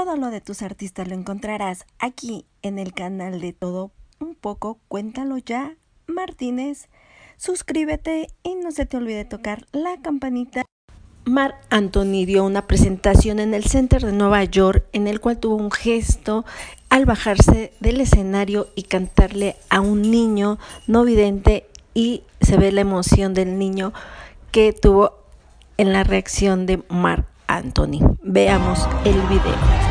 Todo lo de tus artistas lo encontrarás aquí en el canal de Todo Un Poco. Cuéntalo ya, Martínez. Suscríbete y no se te olvide tocar la campanita. Marc Anthony dio una presentación en el Center de Nueva York en el cual tuvo un gesto al bajarse del escenario y cantarle a un niño no vidente, y se ve la emoción del niño que tuvo en la reacción de Marc Anthony. Veamos el video.